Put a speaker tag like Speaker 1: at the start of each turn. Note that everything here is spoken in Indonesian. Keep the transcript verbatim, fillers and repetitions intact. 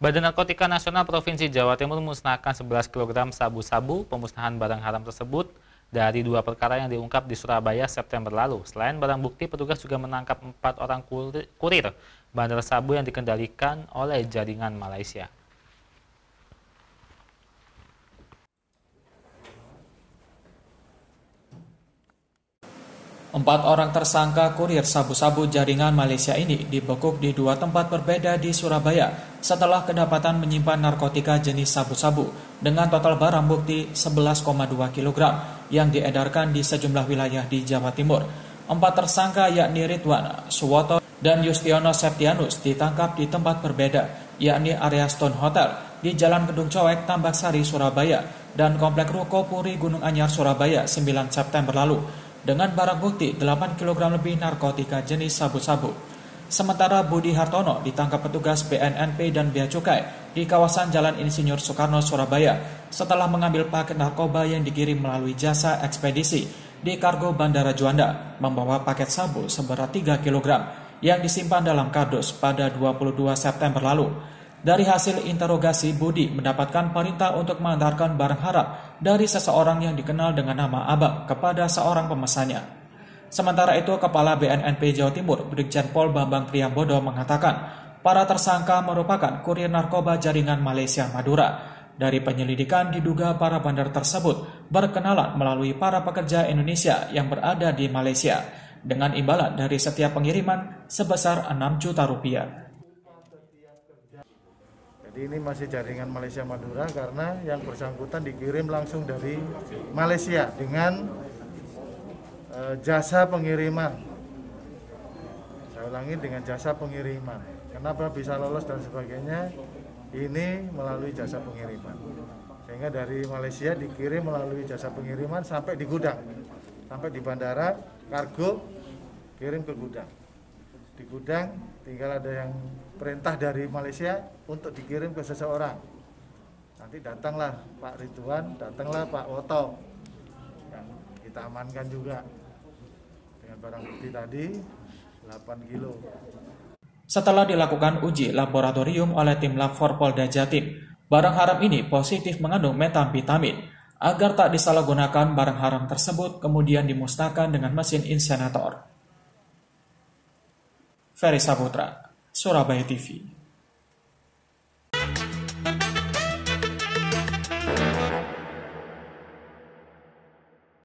Speaker 1: Badan Narkotika Nasional Provinsi Jawa Timur memusnahkan sebelas kilogram sabu-sabu. Pemusnahan barang haram tersebut dari dua perkara yang diungkap di Surabaya September lalu. Selain barang bukti, petugas juga menangkap empat orang kurir bandar sabu yang dikendalikan oleh jaringan Malaysia.
Speaker 2: Empat orang tersangka kurir sabu-sabu jaringan Malaysia ini dibekuk di dua tempat berbeda di Surabaya setelah kedapatan menyimpan narkotika jenis sabu-sabu dengan total barang bukti sebelas koma dua kilogram yang diedarkan di sejumlah wilayah di Jawa Timur. Empat tersangka yakni Ridwan Suwoto dan Justiono Septianus ditangkap di tempat berbeda, yakni area Stone Hotel di Jalan Gedung Coek, Tambak Sari, Surabaya dan Komplek Ruko Puri, Gunung Anyar, Surabaya sembilan September lalu, dengan barang bukti delapan kilogram lebih narkotika jenis sabu-sabu. Sementara Budi Hartono ditangkap petugas B N N P dan Bea Cukai di kawasan Jalan Insinyur Soekarno, Surabaya setelah mengambil paket narkoba yang dikirim melalui jasa ekspedisi di kargo Bandara Juanda, membawa paket sabu seberat tiga kilogram yang disimpan dalam kardus pada dua puluh dua September lalu. Dari hasil interogasi, Budi mendapatkan perintah untuk mengantarkan barang haram dari seseorang yang dikenal dengan nama Abang kepada seorang pemesannya. Sementara itu, Kepala B N N P Jawa Timur, Brigjen Pol Bambang Priambodo mengatakan, para tersangka merupakan kurir narkoba jaringan Malaysia Madura. Dari penyelidikan diduga para bandar tersebut berkenalan melalui para pekerja Indonesia yang berada di Malaysia dengan imbalan dari setiap pengiriman sebesar enam juta rupiah.
Speaker 3: Ini masih jaringan Malaysia Madura karena yang bersangkutan dikirim langsung dari Malaysia dengan e, jasa pengiriman. Saya ulangi, dengan jasa pengiriman. Kenapa bisa lolos dan sebagainya? Ini melalui jasa pengiriman. Sehingga dari Malaysia dikirim melalui jasa pengiriman sampai di gudang. Sampai di bandara, kargo kirim ke gudang. Di gudang tinggal ada yang perintah dari Malaysia untuk dikirim ke seseorang. Nanti datanglah Pak Ridwan, datanglah Pak Woto yang kita amankan juga dengan barang bukti tadi delapan kilo.
Speaker 2: Setelah dilakukan uji laboratorium oleh tim Lab empat Polda Jatim, barang haram ini positif mengandung metamfetamin. Agar tak disalahgunakan, barang haram tersebut kemudian dimusnahkan dengan mesin insenator. Ferry Saputra, Surabaya T V.